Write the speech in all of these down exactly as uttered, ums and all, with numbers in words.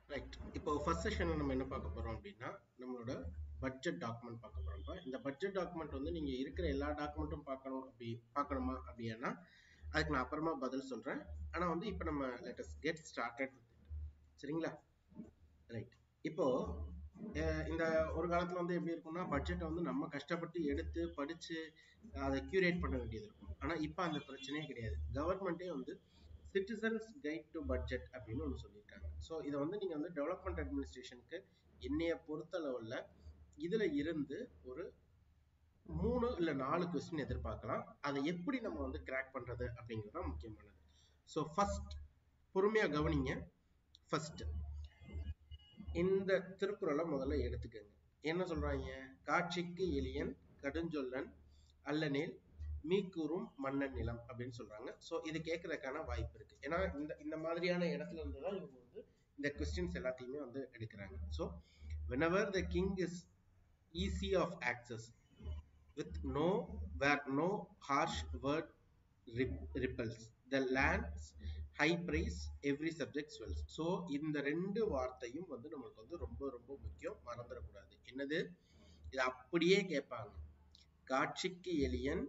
Right. இப்போ first செஷன்ல நம்ம என்ன பார்க்க போறோம் அப்படின்னா நம்மளோட பட்ஜெட் டாக்குமெண்ட் பார்க்க போறோம். இப்போ இந்த பட்ஜெட் டாக்குமெண்ட் வந்து நீங்க இருக்கிற எல்லா டாக்குமெண்ட்டும் பார்க்கணும் அப்படி பார்க்கணுமா அப்படின்னா அதுக்கு நான் அப்புறமா பதில் சொல்றேன். ஆனா வந்து இப்போ நம்ம let us get started with it. சரிங்களா? ரைட். இப்போ அஹ் இந்த ஒரு காலத்துல வந்து எப்படி இருக்கும்னா பட்ஜெட்டை வந்து நம்ம கஷ்டப்பட்டு எடுத்து படிச்சு அதை கியூரேட் பண்ண வேண்டியது இருக்கும். ஆனா இப்போ அந்த பிரச்சனையே கிடையாது. கவர்மெண்டே வந்து சிட்டிசன்ஸ் கைட் டு பட்ஜெட் அப்படின்னு ஒன்று சொல்லியிருக்காங்க. ஸோ இதை வந்து நீங்க வந்து டெவலப்மெண்ட் அட்மினிஸ்ட்ரேஷனுக்கு என்னைய பொறுத்தளவுல இதுல இருந்து ஒரு மூணு இல்ல நாலு கொஸ்டின் எதிர்பார்க்கலாம். அதை எப்படி நம்ம வந்து கிராக் பண்றது அப்படிங்கிறது முக்கியமானது. ஸோ ஃபர்ஸ்ட் பொறுமையா கவனிங்க. ஃபர்ஸ்ட் இந்த திருக்குறளை முதல்ல எடுத்துக்கங்க. என்ன சொல்றாங்க? காட்சிக்கு எளியன் கடுஞ்சொல்லன் அல்லனேல் மீக்கூறும் மன்னன் நிலம் அப்படின்னு சொல்றாங்க. ஸோ இது கேட்கறதுக்கான வாய்ப்பு இருக்கு. ஏன்னா இந்த இந்த மாதிரியான இடத்துல இருந்து தான் இவங்க வந்து இந்த கொஸ்டின்ஸ் எல்லாத்தையுமே வந்து எடுக்கிறாங்க. So whenever the king is easy of access with no where no harsh word repels the land's high praise every subject swells. So இந்த ரெண்டு வார்த்தையும் வந்து நம்மளுக்கு வந்து ரொம்ப ரொம்ப முக்கியம், மறந்துடக்கூடாது. என்னது? இது அப்படியே கேட்பாங்க. காட்சிக்கு எளியன்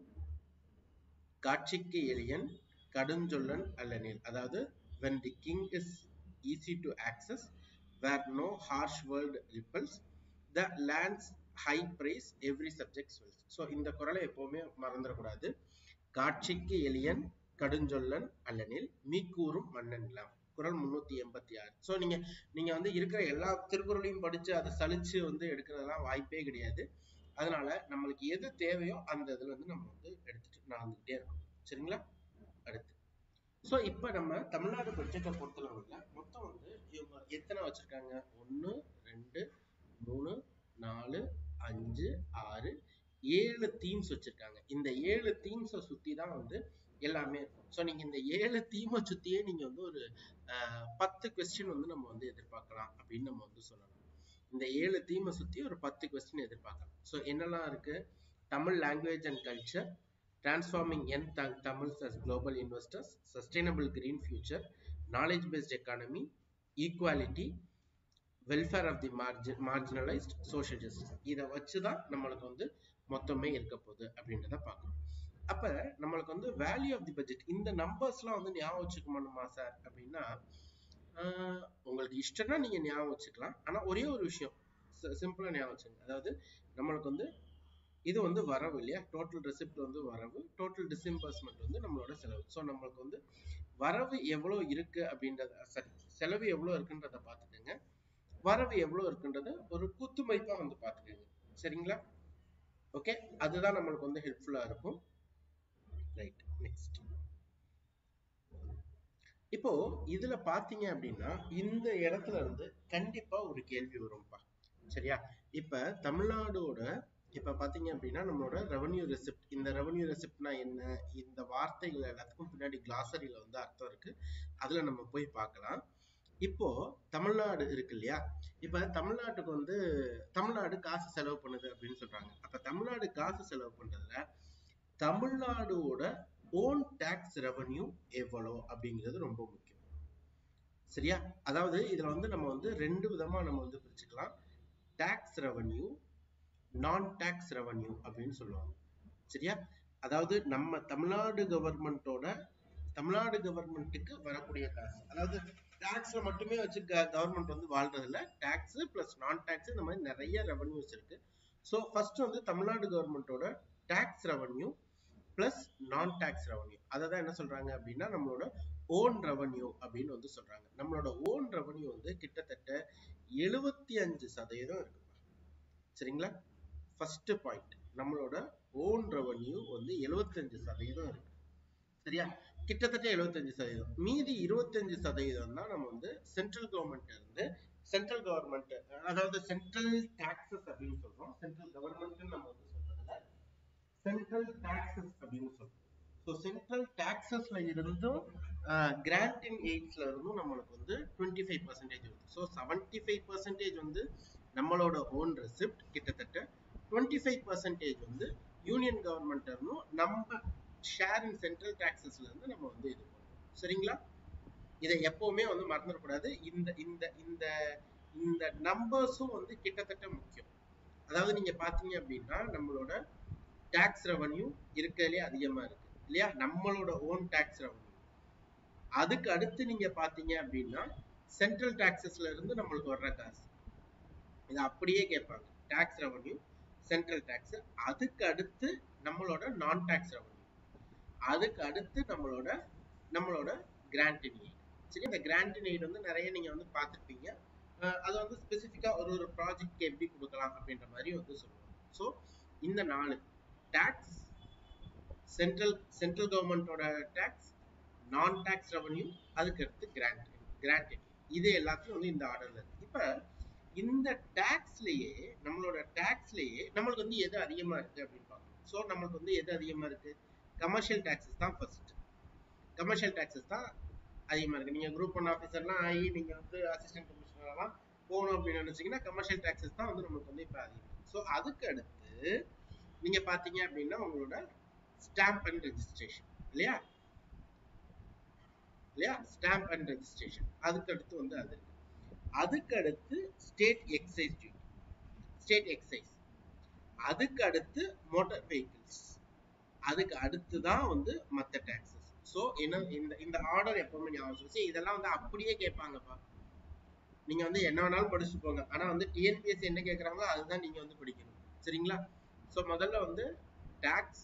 காட்சிக்கு எளியன் கடுஞ்சொல்லன் அல்லனேல். அதாவது when the king is easy to access where no harsh word repels the land's high praise every subject swells. So இந்த குறளை எப்பவுமே மறந்துடக்கூடாது. காட்சிக்கு எளியன் கடுஞ்சொல்லன் அல்லனில் மீக்கூறும் மன்னன் நிலம். குறள் முன்னூத்தி எண்பத்தி ஆறு. ஸோ நீங்க நீங்க வந்து இருக்கிற எல்லா திருக்குறளையும் படிச்சு அதை சலிச்சு வந்து எடுக்கிறதெல்லாம் வாய்ப்பே கிடையாது. அதனால நம்மளுக்கு எது தேவையோ அந்த இதுல இருந்து நம்ம வந்து எடுத்துட்டு நடந்துகிட்டே இருக்கணும். சரிங்களா? அடுத்து ஸோ இப்போ நம்ம தமிழ்நாடு பட்ஜெட்டை பொறுத்தளவுல மொத்தம் வந்து இவங்க எத்தனை வச்சிருக்காங்க? ஒன்று ரெண்டு மூணு நாலு அஞ்சு ஆறு ஏழு தீம்ஸ் வச்சிருக்காங்க. இந்த ஏழு தீம்ஸை சுத்தி தான் வந்து எல்லாமே இருக்கும். ஸோ நீங்க இந்த ஏழு தீமை சுத்தியே நீங்க வந்து ஒரு பத்து கொஸ்டின் வந்து நம்ம வந்து எதிர்பார்க்கலாம் அப்படின்னு நம்ம வந்து சொல்லலாம். இந்த ஏழு தீமை சுத்தி ஒரு பத்து கொஸ்டின் எதிர்பார்க்கலாம். ஸோ என்னெல்லாம் இருக்கு? Tamil language and culture, transforming young Tamils as global investors, sustainable green future, knowledge based economy, equality, welfare of the மார்ஜி மார்ஜினலைஸ்ட், சோஷியல் ஜஸ்டிஸ். இதை வச்சுதான் நம்மளுக்கு வந்து மொத்தமே இருக்க போகுது அப்படின்றத பார்க்கணும். அப்ப நம்மளுக்கு வந்து வேல்யூ ஆஃப் தி பட்ஜெட், இந்த நம்பர்ஸ்லாம் வந்து ஞாபகம் வச்சுக்கணுமா சார் அப்படின்னா உங்களுக்கு இஷ்டம்னா நீங்க ஞாபகம் வச்சுக்கலாம். ஆனா ஒரே ஒரு விஷயம் சிம்பிளா ஞாபகம் வச்சுங்க. அதாவது நம்மளுக்கு வந்து இது வந்து வரவு இல்லையா? டோட்டல் ரெசிப்ட் வந்து வரவு, டோட்டல் டிஸ்இம்பர்ஸ்மெண்ட் வந்து நம்மளோட செலவு. ஸோ நம்மளுக்கு வந்து வரவு எவ்வளவு இருக்கு அப்படின்றத, சரி செலவு எவ்வளவு இருக்குன்றத பார்த்துக்கோங்க, வரவு எவ்வளவு இருக்குன்றத ஒரு குத்துமைப்பா வந்து பார்த்துக்கோங்க. சரிங்களா? ஓகே, அதுதான் நம்மளுக்கு வந்து ஹெல்ப்ஃபுல்லா இருக்கும். Right, next. இப்போ இதுல பாத்தீங்க அப்படின்னா இந்த இடத்துல இருந்து கண்டிப்பா ஒரு கேள்வி வரும்பா. சரியா? இப்ப தமிழ்நாடோட இப்ப பாத்தீங்க அப்படின்னா நம்மளோட ரெவன்யூ ரெசிப்ட், இந்த ரெவன்யூ ரெசிப்ட்னா என்ன, இந்த வார்த்தைகள் எல்லாத்துக்கும் பின்னாடி கிளாசரியில வந்து அர்த்தம் இருக்கு. அதுல நம்ம போய் பார்க்கலாம். இப்போ தமிழ்நாடு இருக்கு இல்லையா? இப்ப தமிழ்நாட்டுக்கு வந்து தமிழ்நாடு காசு செலவு பண்ணுது அப்படின்னு சொல்றாங்க. அப்ப தமிழ்நாடு காசு செலவு பண்றதுல தமிழ்நாடோட ஓன் டாக்ஸ் ரெவன்யூ எவ்வளோ அப்படிங்கிறது ரொம்ப முக்கியம். சரியா? அதாவது இதுல வந்து நம்ம வந்து ரெண்டு விதமா நம்ம வந்து பிரிச்சுக்கலாம். Tax revenue, non tax revenue அப்படின்னு சொல்லுவாங்க. சரியா? அதாவது நம்ம தமிழ்நாடு கவர்மெண்டோட தமிழ்நாடு கவர்மெண்ட்டுக்கு வரக்கூடிய காசு, அதாவது டாக்ஸ்ல மட்டுமே வச்சு கவர்மெண்ட் வந்து வாழ்றது இல்ல, டாக்ஸ் பிளஸ் நான் டாக்ஸ் இந்த மாதிரி நிறைய ரெவன்யூஸ் இருக்கு. ஸோ ஃபர்ஸ்ட் வந்து தமிழ்நாடு கவர்மெண்டோட tax revenue plus non tax revenue, அதை தான் என்ன சொல்றாங்க அப்படின்னா நம்மளோட ஓன் ரெவன்யூ அப்படின்னு வந்து சொல்றாங்க. நம்மளோட ஓன் ரெவன்யூ வந்து கிட்டத்தட்ட எழுபத்தி அஞ்சு சதவீதம் இருக்கு. சரிங்களா? ஃபர்ஸ்ட் பாயிண்ட், நம்மளோட ஓன் ரெவன்யூ வந்து எழுபத்தஞ்சு சதவீதம் இருக்கு. சரியா? கிட்டத்தட்ட எழுபத்தஞ்சு சதவீதம். மீதி இருபத்தஞ்சு சதவீதம் தான் நம்ம வந்து சென்ட்ரல் கவர்மெண்ட் இருந்து சென்ட்ரல் கவர்மெண்ட், அதாவது சென்ட்ரல் டாக்ஸஸ் அப்படின்னு சொல்றோம். சென்ட்ரல் கவர்மெண்ட் நம்ம வந்து சொல்றதுல சென்ட்ரல் டாக்ஸஸ் அப்படின்னு சொல்றோம். ஸோ சென்ட்ரல் டாக்ஸஸ்ல இருந்தும் கிராண்ட் இன் எய்ட்ஸ்ல இருந்தும் நம்மளுக்கு வந்து டுவெண்ட்டி ஃபைவ் பர்சன்டேஜ் வருது. ஸோ செவன்டி ஃபைவ் பர்சன்டேஜ் வந்து நம்மளோட ஓன் ரெசிப்ட், கிட்டத்தட்ட டுவெண்ட்டி ஃபைவ் பர்சன்டேஜ் வந்து யூனியன் கவர்மெண்ட் இருந்தும் நம்ம ஷேர் இன் சென்ட்ரல் டாக்ஸஸ்ல இருந்து நம்ம வந்து இது பண்ணுவோம். சரிங்களா? இதை எப்பவுமே வந்து மறந்துடக்கூடாது. இந்த இந்த இந்த இந்த நம்பர்ஸும் வந்து கிட்டத்தட்ட முக்கியம். அதாவது நீங்க பாத்தீங்க அப்படின்னா நம்மளோட டாக்ஸ் ரெவன்யூ இருக்கிறதுலே அதிகமா இருக்கு இல்லையா, நம்மளோட ஓன் டாக்ஸ் ரெவன்யூ. அதுக்கு அடுத்து நீங்க பாத்தீங்க அப்படின்னா சென்ட்ரல் டாக்ஸஸ்ல இருந்து நம்மளுக்கு வர்ற காசு, இதை அப்படியே கேட்பாங்க. டாக்ஸ் ரெவன்யூ, சென்ட்ரல் டாக்ஸ், அதுக்கு அடுத்து நம்மளோட நான் டாக்ஸ் ரெவன்யூ, அதுக்கு அடுத்து நம்மளோட நம்மளோட கிராண்ட் இன் எய்ட். சரி, இந்த கிராண்ட் இன் எய்ட் வந்து நிறைய நீங்க வந்து பார்த்துருப்பீங்க. அது வந்து ஸ்பெசிஃபிக்கா ஒரு ஒரு ப்ராஜெக்ட்க்கு எப்படி கொடுக்கலாம் அப்படின்ற மாதிரி வந்து சொல்லுவாங்க. ஸோ இந்த நாலு டாக்ஸ், சென்ட்ரல் சென்ட்ரல் கவர்மெண்டோட டாக்ஸ், நான் டாக்ஸ் ரெவன்யூ, அதுக்கு அடுத்து கிராண்ட் கிராண்ட் இது எல்லாத்தையும் வந்து இந்த ஆர்டர்ல இருக்கு. இப்ப இந்த டாக்ஸ்லயே நம்மளோட டாக்ஸ்லயே நம்மளுக்கு வந்து எது அதிகமா இருக்கு அப்படின்னு பார்க்கணும். ஸோ நம்மளுக்கு வந்து எது அதிகமா இருக்கு, கமர்ஷியல் டாக்ஸஸ் தான் ஃபர்ஸ்ட். கமர்ஷியல் டாக்ஸஸ் தான் அதிகமா இருக்கு. நீங்க குரூப் ஒன் ஆஃபீஸர்லாம் ஆகி நீங்க வந்து அசிஸ்டன்ட் கமிஷனர்லாம் போகணும் அப்படின்னு நினைச்சீங்கன்னா கமர்ஷியல் டாக்ஸஸ் தான் வந்து நமக்கு வந்து இப்ப அதிகம். ஸோ அதுக்கு அடுத்து நீங்க பாத்தீங்க அப்படின்னா உங்களோட ஸ்டாம்ப் அண்ட் ரெஜிஸ்ட்ரேஷன் இல்லையா இல்லையா ஸ்டாம்ப் அண்ட் ரெஜிஸ்ட்ரேஷன் அதுக்கு அடுத்து வந்து அது இருக்கு. அதுக்கு அடுத்து state excise duty, state excise. அதுக்கு அடுத்து மோட்டார் வெஹிக்கிள்ஸ், அதுக்கு அடுத்து தான் வந்து மற்ற டாக்ஸஸ். ஸோ என்ன இந்த இந்த ஆர்டர் எப்பவுமே ஞாபகம். சரி, இதெல்லாம் வந்து அப்படியே கேட்பாங்கப்பா, நீங்க வந்து என்ன வேணாலும் படிச்சுட்டு போங்க. ஆனா வந்து டிஎன்பிஎஸ்சி என்ன கேட்கறாங்களோ அதுதான் நீங்க வந்து படிக்கணும். சரிங்களா? ஸோ முதல்ல வந்து டாக்ஸ்,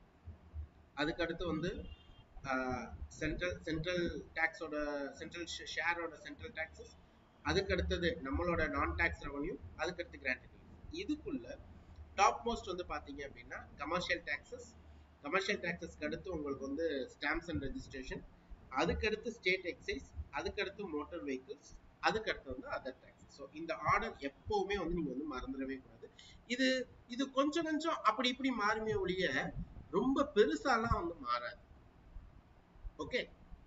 அதுக்கு அடுத்து வந்து சென்ட்ரல் சென்ட்ரல் டாக்ஸோட சென்ட்ரல் ஷேரோட சென்ட்ரல் டாக்ஸஸ், அதுக்கு அடுத்தது நம்மளோட நான் டாக்ஸ் ரெவன்யூ, அதுக்கு அடுத்து கிராண்ட். இதுக்குள்ள டாப் மோஸ்ட் வந்து பாத்தீங்க அப்படின்னா கமர்ஷியல் டாக்ஸஸ், கமர்ஷியல் டாக்ஸஸ்க்கு அடுத்து உங்களுக்கு வந்து ஸ்டாம்ப்ஸ் அண்ட் ரெஜிஸ்ட்ரேஷன், அதுக்கு அடுத்து ஸ்டேட் எக்ஸைஸ், அதுக்கு அடுத்து மோட்டார் வெஹிக்கிள்ஸ், அதுக்கு அடுத்து வந்து அதர் டாக்ஸஸ். ஸோ இந்த ஆர்டர் எப்பவுமே வந்து நீங்க வந்து மறந்துடவே கூடாது. இது இது கொஞ்சம் கொஞ்சம் அப்படி இப்படி மாறுமே ஒழிய ரொம்ப பெருசாலாம் வந்து மாறாது. ஓகே,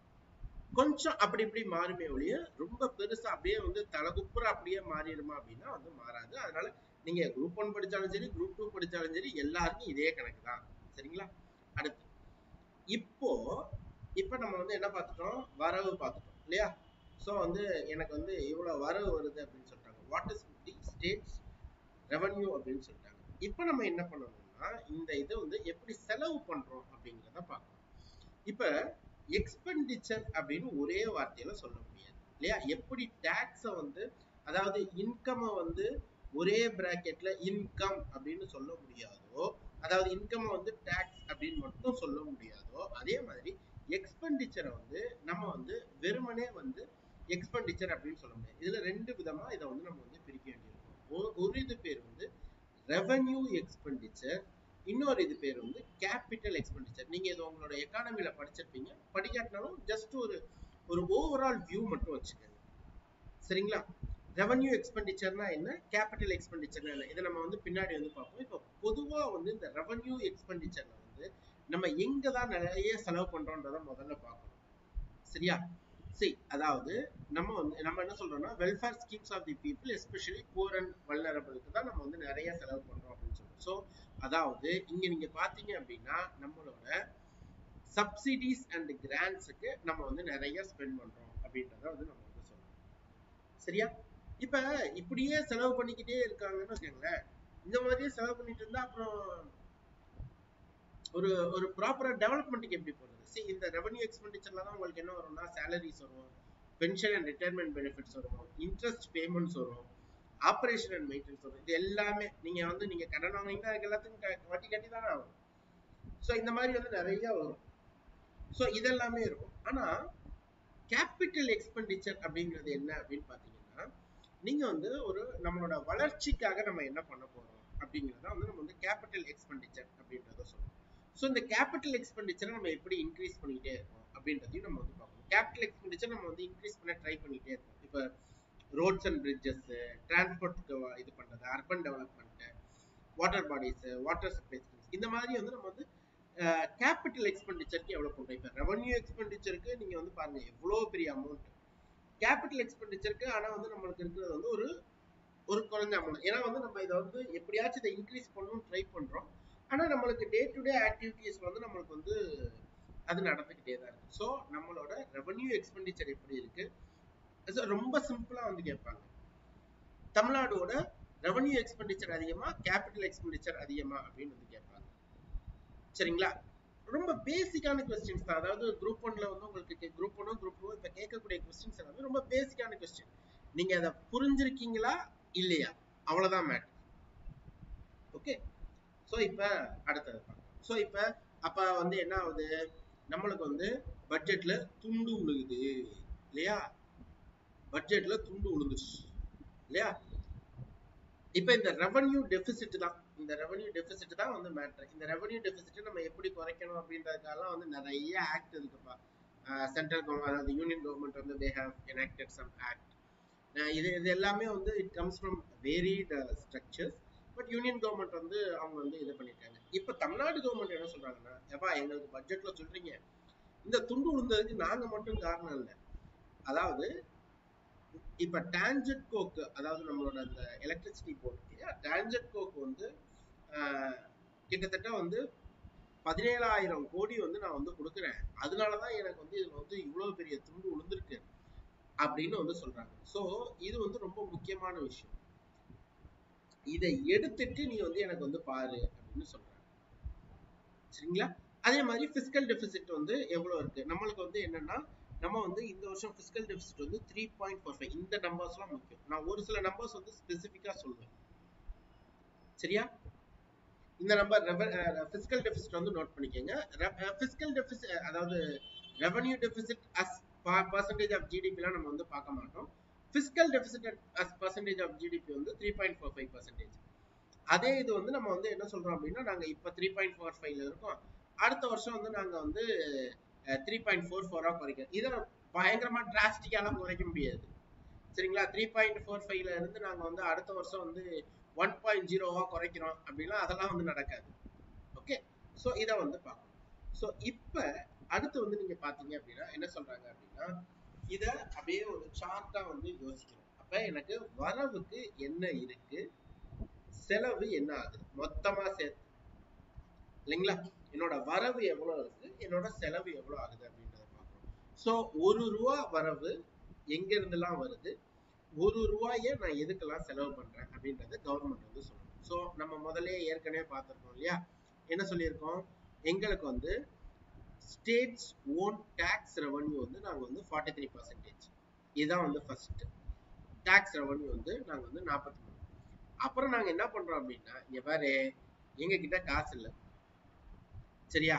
கொஞ்சம் அப்படி இப்படி மாறுமே ஒழிய ரொம்ப பெருசா அப்படியே வந்து தலகுப்புற அப்படியே மாறிடுமா அப்படின்னா வந்து மாறாது. அதனால நீங்க குரூப் ஒன் படிச்சாலும் சரி, குரூப் டூ படிச்சாலும் சரி, எல்லாருக்கும் இதே கணக்கு தான். சரிங்களா? அடுத்து இப்போ இப்ப நம்ம வந்து என்ன பார்த்துட்டோம், வரவு பார்த்துட்டோம் இல்லையா? ஸோ வந்து எனக்கு வந்து இவ்வளவு வரவு வருது அப்படின்னு சொல்லிட்டாங்க. What is the state's revenue அப்படின்னு சொல்லிட்டாங்க. இப்ப நம்ம என்ன பண்ணணும்னா இந்த இதை வந்து எப்படி செலவு பண்றோம் அப்படிங்கிறத பார்க்கணும். இப்ப எக்ஸ்பெண்டிச்சர் அப்படின்னு ஒரே வார்த்தையில சொல்ல முடியாது இல்லையா? எப்படி டாக்ஸ வந்து, அதாவது இன்கம் வந்து ஒரே பிராக்கெட்ல இன்கம் அப்படின்னு சொல்ல முடியாதோ, அதாவது இன்கம் வந்து டாக்ஸ் அப்படின்னு மட்டும் சொல்ல முடியாதோ, அதே மாதிரி எக்ஸ்பெண்டிச்சரை வந்து நம்ம வந்து வெறுமனே வந்து எக்ஸ்பெண்டிச்சர் அப்படின்னு சொல்ல முடியாது. இதுல ரெண்டு விதமா இதை வந்து நம்ம வந்து பிரிக்க வேண்டியிருக்கும். ஒரு இது பேர் வந்து ரெவன்யூ எக்ஸ்பெண்டிச்சர், இன்னொரு இது பேர் வந்து கேபிட்டல் எக்ஸ்பெண்டிச்சர். நீங்க இது உங்களோட எக்கானமில படிச்சிருப்பீங்க, படிக்காட்டினாலும் ஜஸ்ட் ஒரு ஒரு ஓவரால் வியூ மட்டும் வச்சுக்கோங்க. சரிங்களா? ரெவன்யூ எக்ஸ்பெண்டிச்சர்னா என்ன, கேபிட்டல் எக்ஸ்பெண்டிச்சர்னா என்ன, இதை நம்ம வந்து பின்னாடி வந்து பார்ப்போம். இப்போ பொதுவா வந்து இந்த ரெவன்யூ எக்ஸ்பெண்டிச்சர்ல வந்து நம்ம எங்க தான் நிறைய செலவு பண்றோம்ன்றத முதல்ல பார்க்கணும். சரியா? சரி, அதாவது நம்ம வந்து நம்ம என்ன சொல்றோம்னா welfare schemes of the people especially poor and வல்னரபிளுக்கு தான் நம்ம வந்து நிறைய செலவு பண்றோம் அப்படின்னு சொல்றோம். ஸோ அதாவது இங்க நீங்க பாத்தீங்க அப்படின்னா நம்மளோட சப்சிடிஸ் அண்ட் கிராண்ட்ஸுக்கு நம்ம வந்து நிறைய ஸ்பெண்ட் பண்றோம் அப்படின்றத வந்து நம்ம வந்து சொல்றோம். சரியா? இப்ப இப்படியே செலவு பண்ணிக்கிட்டே இருக்காங்கன்னு வச்சுக்கோங்களேன், இந்த மாதிரியே செலவு பண்ணிட்டு இருந்தா அப்புறம் ஒரு ஒரு ப்ராப்பரா டெவலப்மெண்ட்டுக்கு எப்படி போறது? சரி, இந்த ரெவன்யூ எக்ஸ்பெண்டிச்சர்ல தான் உங்களுக்கு என்ன வரும்னா சேலரிஸ் வரும், பென்ஷன் அண்ட் ரிட்டையர்மெண்ட் பெனிஃபிட்ஸ் வரும், இன்ட்ரெஸ்ட் பேமெண்ட்ஸ் வரும், ஆபரேஷன் அண்ட் மெயின்டெனன்ஸ் வரும். இது எல்லாமே நீங்க வந்து நீங்க கடன் வாங்கினீங்கன்னா அதுக்கு எல்லாத்துக்கும் வட்டி கட்டி தானே ஆகும். ஸோ இந்த மாதிரி வந்து நிறைய வரும். ஸோ இதெல்லாமே இருக்கும். ஆனா கேபிட்டல் எக்ஸ்பெண்டிச்சர் அப்படிங்கிறது என்ன அப்படின்னு பாத்தீங்கன்னா, நீங்க வந்து ஒரு நம்மளோட வளர்ச்சிக்காக நம்ம என்ன பண்ண போறோம் அப்படிங்கிறத வந்து நம்ம வந்து கேபிட்டல் எக்ஸ்பெண்டிச்சர் அப்படின்றத சொல்றோம். ஸோ இந்த கேபிட்டல் எக்ஸ்பெண்டிச்சரை நம்ம எப்படி இன்க்ரீஸ் பண்ணிக்கிட்டே இருக்கோம் அப்படின்றதையும் நம்ம வந்து பார்க்கணும். கேபிட்டல் எக்ஸ்பெண்டிச்சர் நம்ம வந்து இன்க்ரீஸ் பண்ண ட்ரை பண்ணிக்கிட்டே இருக்கோம். இப்போ ரோட்ஸ் அண்ட் பிரிட்ஜஸ், டிரான்ஸ்போர்ட்க்கு இது பண்றது, urban development, water bodies, water supply, இந்த மாதிரி வந்து நம்ம வந்து கேபிட்டல் எக்ஸ்பெண்டிச்சருக்கு எவ்வளவு பண்றோம். இப்போ ரெவன்யூ எக்ஸ்பெண்டிச்சருக்கு நீங்க வந்து பாருங்க எவ்வளவு பெரிய அமௌண்ட், கேபிட்டல் எக்ஸ்பெண்டிச்சருக்கு ஆனா வந்து நம்மளுக்கு இருக்கிறது வந்து ஒரு ஒரு குறைஞ்ச அமௌண்ட். ஏன்னா வந்து நம்ம இதை வந்து எப்படியாச்சும் இதை இன்க்ரீஸ் பண்ணணும்னு ட்ரை பண்றோம். ஆனா நம்மளுக்கு டே டு டே ஆக்டிவிட்டிஸ் வந்து நம்மளுக்கு வந்து அது நடந்துகிட்டே தான் இருக்கு. ஸோ நம்மளோட ரெவன்யூ எக்ஸ்பெண்டிச்சர் எப்படி இருக்கு, ரொம்ப சிம்பிளா வந்து கேட்பாங்க. தமிழ்நாடோட ரெவன்யூ எக்ஸ்பெண்டிச்சர் அதிகமா, கேபிட்டல் எக்ஸ்பெண்டிச்சர் அதிகமா அப்படின்னு வந்து கேட்பாங்க. சரிங்களா? ரொம்ப பேசிக்கான கொஸ்டின்ஸ் தான். அதாவது குரூப் ஒன்ல வந்து உங்களுக்கு குரூப் ஒன்னும் குரூப் டூ இப்ப கேட்கக்கூடிய கொஸ்டின்ஸ் எல்லாமே ரொம்ப பேசிக்கான கொஸ்டின். நீங்க அதை புரிஞ்சிருக்கீங்களா இல்லையா, அவ்வளவுதான் மேட்டர். ஓகே, சோ இப்ப அடுத்தது சோ இப்ப அப்ப வந்து என்ன ஆகுது, நம்மளுக்கு வந்து பட்ஜெட்ல துண்டு உழுகுது இல்லையா, பட்ஜெட்ல துண்டு உழுந்துச்சு இல்லையா. இப்ப இந்த ரெவன்யூ டெபிசிட் தான், இந்த ரெவன்யூ டெபிசிட் தான் வந்து மேட்டர். இந்த ரெவன்யூ டெபிசிட் நம்ம எப்படி குறைக்கணும் அப்படின்றதுக்காக வந்து நிறைய ஆக்ட் இருக்குப்பா. சென்ட்ரல் கவர்மெண்ட், அதாவது யூனியன் கவர்மெண்ட் வந்து they have enacted some act. இது இது எல்லாமே வந்து it comes from varied structures. But union government வந்து அவங்க வந்து இது பண்ணிருக்காங்க. இப்ப தமிழ்நாடு கவர்மெண்ட் என்ன சொல்றாங்கன்னா, எப்பா எங்களுக்கு பட்ஜெட்ல சொல்றீங்க, இந்த துண்டு விழுந்ததுக்கு நாங்க மட்டும் காரணம் இல்லை. அதாவது இப்ப டான்ஜெட் கோக்கு, அதாவது நம்மளோட அந்த எலக்ட்ரிசிட்டி போர்டு இல்லையா, டான்ஜெட் கோக்கு வந்து கிட்டத்தட்ட வந்து பதினேழாயிரம் கோடி வந்து நான் வந்து கொடுக்குறேன், அதனாலதான் எனக்கு வந்து இதுல வந்து இவ்வளவு பெரிய துண்டு விழுந்திருக்கு அப்படின்னு வந்து சொல்றாங்க. சோ இது வந்து ரொம்ப முக்கியமான விஷயம். இதை எடுத்துட்டு நீ வந்து எனக்கு வந்து பாரு அப்படின்னு சொல்றாங்க. சரிங்களா? அதே மாதிரி பிசிக்கல் டெபிசிட் வந்து எவ்வளவு இருக்கு நம்மளுக்கு வந்து என்னன்னா, நம்ம வந்து இந்த வருஷம் பிசிக்கல் டெபிசிட் வந்து த்ரீ பாயிண்ட் ஃபோர் ஃபைவ். இந்த நம்பர்ஸ் எல்லாம் முக்கியம். நான் ஒரு சில நம்பர்ஸ் வந்து ஸ்பெசிபிக்கா சொல்லுவேன். சரியா? இந்த நம்பர் பிசிக்கல் டெபிசிட் வந்து நோட் பண்ணிக்கோங்க. பிசிக்கல் டெபிசிட் அதாவது revenue deficit as percentage of ஜிடிபிலாம் நம்ம வந்து பார்க்க மாட்டோம். Fiscal deficit as percentage of GDP வந்து three point four five percentage. அதே இது வந்து நம்ம வந்து என்ன சொல்றோம் அப்படின்னா, நாங்க இப்ப த்ரீ பாயிண்ட் ஃபோர் ஃபைவ்ல இருக்கோம், அடுத்த வருஷம் வந்து நாங்க வந்து த்ரீ பாயிண்ட் ஃபோர் ஃபோரா குறைக்கிறோம். இதை பயங்கரமா டிராஸ்டிக்காலாம் குறைக்க முடியாது. சரிங்களா? த்ரீ பாயிண்ட் ஃபோர் ஃபைவ்ல இருந்து நாங்க வந்து அடுத்த வருஷம் வந்து ஒன் பாயிண்ட் ஜீரோவா குறைக்கிறோம் அப்படின்னா அதெல்லாம் வந்து நடக்காது. ஓகே, சோ இதை வந்து பார்க்கணும். சோ இப்ப அடுத்து வந்து நீங்க பாத்தீங்க அப்படின்னா என்ன சொல்றாங்க அப்படின்னா, இத அப்படியே ஒரு சார்ட்டா வந்து யோசிக்கணும். அப்ப எனக்கு வரவுக்கு என்ன இருக்கு, செலவு என்ன ஆகுது, மொத்தமா சேர்த்து இல்லைங்களா, என்னோட வரவு எவ்வளவு இருக்கு, என்னோட செலவு எவ்வளவு ஆகுது அப்படின்றத பார்க்கணும். சோ ஒரு ரூபா வரவு எங்க இருந்தெல்லாம் வருது, ஒரு ரூபாய நான் எதுக்கெல்லாம் செலவு பண்றேன் அப்படின்றத கவர்மெண்ட் வந்து சொல்லணும். சோ நம்ம முதல்ல ஏற்கனவே பார்த்திருக்கோம் இல்லையா, என்ன சொல்லியிருக்கோம், எங்களுக்கு வந்து ஸ்டேட்ஸ் ஓன் டாக்ஸ் ரெவன்யூ வந்து நாங்க வந்து ஃபார்ட்டி த்ரீ பர்சன்டேஜ். இதுதான் வந்து ஃபர்ஸ்ட் டாக்ஸ் ரெவன்யூ வந்து நாங்க வந்து நாற்பத்தி மூணு. அப்புறம் நாங்க என்ன பண்றோம் அப்படின்னா, இங்க பாரு எங்க கிட்ட காசு இல்லை, சரியா,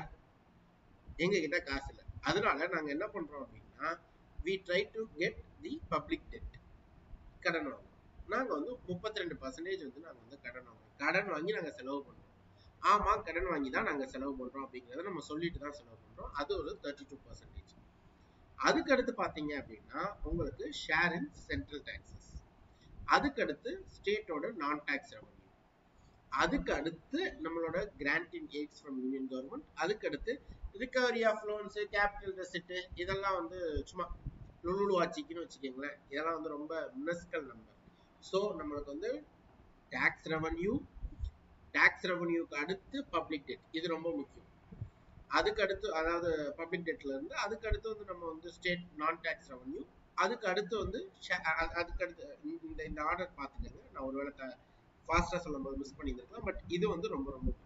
எங்க கிட்ட காசு இல்லை, அதனால நாங்க என்ன பண்றோம் அப்படின்னா, we try to get the public debt, கடன் வாங்குறோம். நாங்க வந்து முப்பத்தி ரெண்டு பர்சன்டேஜ் வந்து நாங்க வந்து கடன் வாங்குறோம். கடன் வாங்கி நாங்க செலவு பண்றோம். ஆமா, கடன் வாங்கி தான் நாங்க செலவு பண்றோம் அப்படிங்கறத நம்ம சொல்லிட்டு தான் செலவு பண்றோம். அது ஒரு தேர்ட்டி டூ பர்சன்டேஜ். அதுக்கு அடுத்து பாத்தீங்க அப்படின்னா உங்களுக்கு ஷேர் இன் சென்ட்ரல் டாக்ஸஸ், அதுக்கு அடுத்து ஸ்டேட்டோட நான் டாக்ஸ் ரெவன்யூ, அதுக்கு அடுத்து நம்மளோட grant in aids from union government, அதுக்கு அடுத்து recovery of loans, capital receipt, இதெல்லாம் வந்து சும்மா லுலுலு ஆட்சிக்குன்னு வச்சுக்கோங்களேன், இதெல்லாம் வந்து ரொம்ப மினிஸ்கல் நம்பர். ஸோ நம்மளுக்கு வந்து டாக்ஸ் ரெவன்யூ, டாக்ஸ் ரெவன்யூக்கு அடுத்து பப்ளிக் டெட், இது ரொம்ப முக்கியம். அதுக்கு அடுத்து அதாவது பப்ளிக் டெட்ல இருந்து அதுக்கு அடுத்து வந்து நம்ம வந்து ஸ்டேட் நான் டாக்ஸ் ரெவன்யூ, அதுக்கு அடுத்து வந்து அதுக்கு அடுத்து இந்த இந்த ஆர்டர் பார்த்துக்கங்க. நான் ஒருவேளை ஃபாஸ்டா சொல்லும் போது மிஸ் பண்ணியிருக்கலாம், பட் இது வந்து ரொம்ப ரொம்ப முக்கியம்.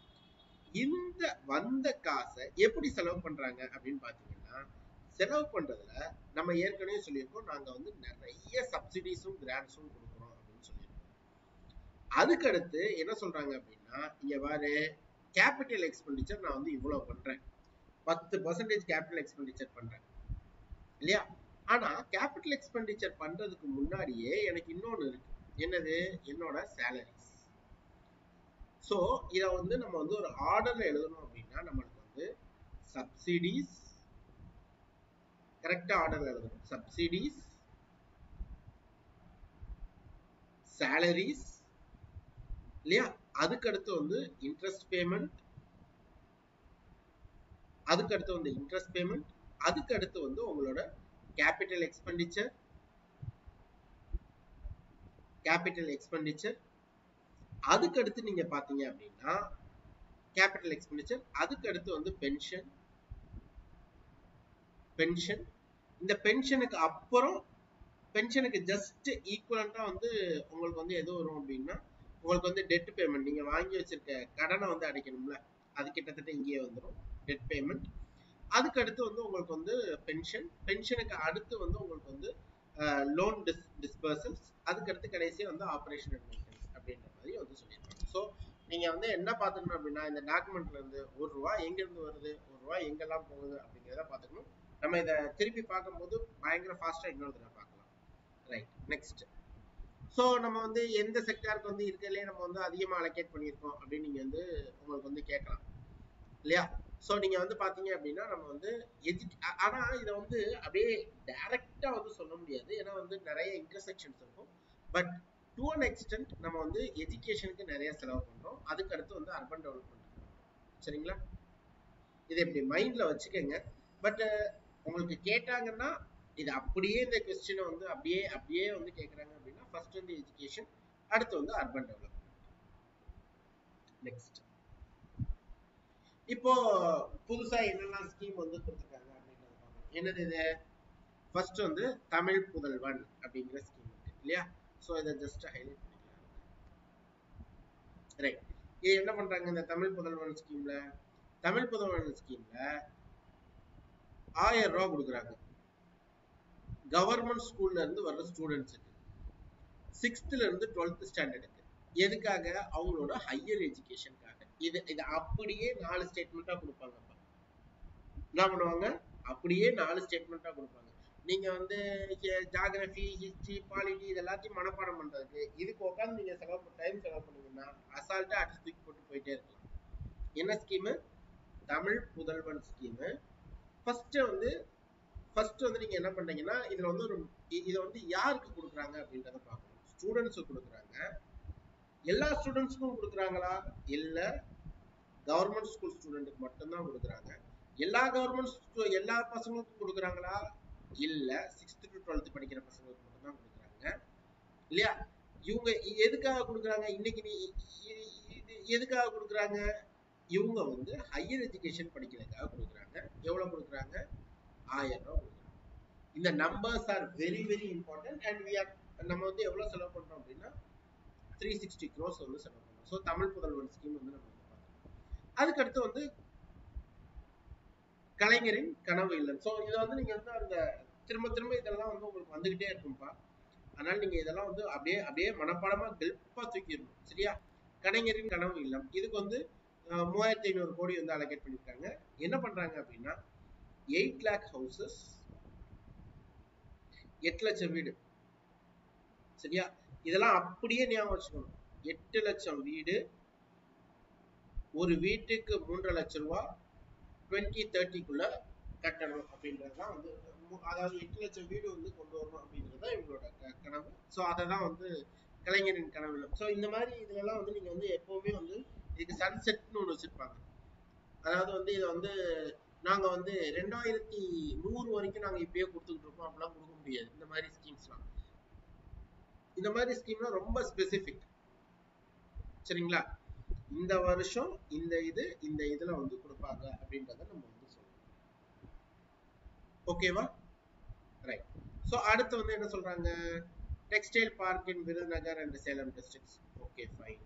இந்த வந்த காசை எப்படி செலவு பண்றாங்க அப்படின்னு பாத்தீங்கன்னா, செலவு பண்றதுல நம்ம ஏற்கனவே சொல்லியிருக்கோம், நாங்க வந்து நிறைய சப்சிடிஸும் கிராண்ட்ஸும் கொடுக்குறோம் அப்படின்னு சொல்லியிருக்கோம். அதுக்கு அடுத்து என்ன சொல்றாங்க அப்படின்னா, இங்க பாரு கேபிட்டல் எக்ஸ்பெண்டிச்சர் நான் வந்து இவ்வளவு பண்றேன், பத்து பர்சன்டேஜ் கேபிட்டல் எக்ஸ்பெண்டிச்சர் பண்றேன் இல்லையா. ஆனா கேபிட்டல் எக்ஸ்பெண்டிச்சர் பண்றதுக்கு முன்னாடியே எனக்கு இன்னொன்னு இருக்கு, என்னது, என்னோட சேலரிஸ். சோ இத வந்து நம்ம வந்து ஒரு ஆர்டர்ல எழுதணும் அப்படின்னா நம்மளுக்கு வந்து சப்சிடிஸ், கரெக்டா ஆர்டர்ல எழுதணும், சப்சிடிஸ், சேலரிஸ் இல்லையா, அதுக்கு அடுத்து வந்து இன்ட்ரெஸ்ட் பேமெண்ட், அதுக்கு அடுத்து வந்து இன்ட்ரெஸ்ட் பேமெண்ட், அதுக்கு அடுத்து வந்து உங்களோட கேபிட்டல் எக்ஸ்பெண்டிச்சர், கேபிட்டல் எக்ஸ்பெண்டிச்சர், அதுக்கு அடுத்து நீங்க பாத்தீங்க அப்படின்னா கேபிட்டல் எக்ஸ்பெண்டிச்சர், அதுக்கு அடுத்து வந்து பென்ஷன், பென்ஷன். இந்த பென்ஷனுக்கு அப்புறம் பென்ஷனுக்கு ஜஸ்ட் ஈக்குவலண்டா வந்து உங்களுக்கு வந்து எது வரும் அப்படின்னா உங்களுக்கு வந்து டெட் பேமெண்ட், நீங்க வாங்கி வச்சிருக்க கடனை வந்து அடைக்கணும்ல, அது கிட்டத்தட்ட இங்கேயே வந்துடும் டெட் பேமெண்ட். அதுக்கு அடுத்து வந்து உங்களுக்கு வந்து பென்ஷன், பென்ஷனுக்கு அடுத்து வந்து உங்களுக்கு வந்து லோன் டிஸ் டிஸ்பர்சல்ஸ், அதுக்கு அடுத்து கடைசியா வந்து ஆப்ரேஷன் அண்ட் மெயின்டெனன்ஸ் அப்படின்ற மாதிரி வந்து சொல்லியிருக்காங்க. ஸோ நீங்க வந்து என்ன பார்த்துக்கணும் அப்படின்னா இந்த டாக்குமெண்ட்ல இருந்து ஒரு ரூபா எங்க இருந்து வருது, ஒரு ரூபா எங்கெல்லாம் போகுது அப்படிங்கிறத பார்த்துக்கணும். நம்ம இதை திருப்பி பார்க்கும்போது பயங்கர ஃபாஸ்டா இன்னொரு தடவை பார்க்கலாம். Right, next. ஸோ நம்ம வந்து எந்த செக்டாருக்கு வந்து இருக்கிறதுலே நம்ம வந்து அதிகமாக அலோகேட் பண்ணியிருக்கோம் அப்படின்னு நீங்க வந்து உங்களுக்கு வந்து கேட்கலாம் இல்லையா? ஸோ நீங்க வந்து பாத்தீங்க அப்படின்னா நம்ம வந்து எஜு ஆனா இதை வந்து அப்படியே டைரக்டா வந்து சொல்ல முடியாது, ஏன்னா வந்து நிறைய இன்டர்செக்ஷன்ஸ் இருக்கும். பட் டு அன் எக்ஸ்டென்ட் நம்ம வந்து எஜுகேஷனுக்கு நிறைய செலவு பண்றோம், அதுக்கு அடுத்து வந்து அர்பன் டெவலப்மெண்ட். சரிங்களா? இதை இப்படி மைண்ட்ல வச்சுக்கோங்க. பட் உங்களுக்கு கேட்டாங்கன்னா இது அப்படியே இந்த கொஸ்டினை வந்து அப்படியே அப்படியே வந்து கேட்கறாங்க அப்படின்னா ஃபர்ஸ்ட் வந்து எஜுகேஷன், அடுத்து வந்து அர்பன் டெவலப்மெண்ட். நெக்ஸ்ட், இப்போ புதுசா என்னெல்லாம் ஸ்கீம் வந்து கொடுத்துருக்காங்க அப்படின்றத பார்க்கலாம். என்னது இது? ஃபர்ஸ்ட் வந்து தமிழ் புதல்வன் அப்படிங்கிற ஸ்கீம் இருக்கு இல்லையா? ஸோ இதை ஜஸ்ட் ஹைலைட் பண்ணிக்கலாம். ரைட், இது என்ன பண்றாங்க இந்த தமிழ் புதல்வன் ஸ்கீம்ல? தமிழ் புதல்வன் ஸ்கீம்ல ஆயிரம் ரூபாய் கொடுக்குறாங்க கவர்மெண்ட் ஸ்கூல்ல இருந்து வர்ற ஸ்டூடெண்ட்ஸுக்கு, சிக்ஸ்த்ல இருந்து டுவெல்த் ஸ்டாண்டர்டுக்கு. எதுக்காக? அவங்களோட ஹையர் எஜுகேஷனுக்காக. இது இது அப்படியே நாலு ஸ்டேட்மெண்டா கொடுப்பாங்க. என்ன பண்ணுவாங்க? அப்படியே நாலு ஸ்டேட்மெண்டா கொடுப்பாங்க. நீங்க வந்து ஜியோகிராஃபி, ஹிஸ்டரி, பாலிட்டி இது எல்லாத்தையும் மனப்பாடம் பண்றதுக்கு இதுக்கு உட்காந்து நீங்க செலவு டைம் செலவு பண்ணீங்கன்னா அசால்ட்டா அடிச்சு தூக்கி போட்டு போயிட்டே இருக்கலாம். என்ன ஸ்கீமு? தமிழ் புதல்வன் ஸ்கீமு. ஃபர்ஸ்ட் வந்து ஃபர்ஸ்ட் வந்து நீங்க என்ன பண்றீங்கன்னா இதுல வந்து ஒரு இதை வந்து யாருக்கு கொடுக்குறாங்க அப்படின்றத பார்க்கணும். ஸ்டூடெண்ட்ஸுக்கு கொடுக்குறாங்க. எல்லா ஸ்டூடெண்ட்ஸ்க்கும் கொடுக்குறாங்களா? இல்ல கவர்மெண்ட் ஸ்கூல் ஸ்டூடெண்ட்டுக்கு மட்டும்தான் கொடுக்குறாங்க. எல்லா கவர்மெண்ட் எல்லா பசங்களுக்கும் கொடுக்குறாங்களா? இல்ல சிக்ஸ்த் டு டுவெல்த் படிக்கிற பசங்களுக்கு மட்டும்தான் கொடுக்குறாங்க இல்லையா? இவங்க எதுக்காக கொடுக்குறாங்க? இன்னைக்கு எதுக்காக கொடுக்குறாங்க? இவங்க வந்து ஹையர் எஜுகேஷன் படிக்கிறதுக்காக கொடுக்குறாங்க. எவ்வளவு கொடுக்குறாங்க? ஆயிரம் ரூபாய் கொடுக்குறாங்க. இந்த numbers are very very important and we are நம்ம வந்து எவ்வளவு செலவு பண்றோம் அப்படின்னா த்ரீ சிக்ஸ்டி க்ரோஸ் வந்து செலவு பண்றோம். ஸோ தமிழ் புதல்வன் ஸ்கீம் வந்து நம்ம வந்து பார்க்கணும். அதுக்கடுத்து வந்து கலைஞரின் கனவு இல்லம். ஸோ இதை வந்து நீங்க வந்து அந்த திரும்ப திரும்ப இதெல்லாம் வந்து உங்களுக்கு வந்துகிட்டே இருக்கும்பா. அதனால நீங்க இதெல்லாம் வந்து அப்படியே அப்படியே மனப்பாடமா கெல்ப்பா தூக்கிடணும். சரியா? கலைஞரின் கனவு இல்லம் இதுக்கு வந்து மூவாயிரத்தி ஐநூறு கோடி வந்து அலோகேட் பண்ணிருக்காங்க. என்ன பண்றாங்க அப்படின்னா எயிட் லேக் ஹவுசஸ், எட்டு லட்சம் வீடு. சரியா? இதெல்லாம் அப்படியே ஞாபகம் வச்சுக்கணும். எட்டு லட்சம் வீடு, ஒரு வீட்டுக்கு மூன்றரை லட்சம் ரூபாய் டுவெண்ட்டி தேர்ட்டிக்குள்ள கட்டணும் அப்படின்றதுதான் வந்து, அதாவது எட்டு லட்சம் வீடு வந்து கொண்டு வரணும் அப்படின்றதுதான் இவங்களோட கனவு. ஸோ அதை தான் வந்து கலைஞரின் கனவு இல்லம். ஸோ இந்த மாதிரி இதுலலாம் வந்து நீங்க வந்து எப்பவுமே வந்து இதுக்கு சன்செட்னு ஒன்று வச்சிருப்பாங்க. அதாவது வந்து இதை வந்து நாங்க வந்து ரெண்டாயிரத்தி நூறு வரைக்கும் நாங்க இப்பயே கொடுத்துக்கிட்டு இருக்கோம் அப்படிலாம் கொடுக்க முடியாது. இந்த மாதிரி ஸ்கீம்ஸ்லாம் இந்த மாதிரி ஸ்கீம்லாம் ரொம்ப ஸ்பெசிபிக். சரிங்களா? இந்த வருஷம் இந்த இது இந்த இதுல வந்து கொடுப்பாங்க அப்படின்றத நம்ம வந்து சொல்றோம். ஓகேவா? ரைட். சோ அடுத்து வந்து என்ன சொல்றாங்க? Textile park in Virudhunagar and Salem districts. Okay fine.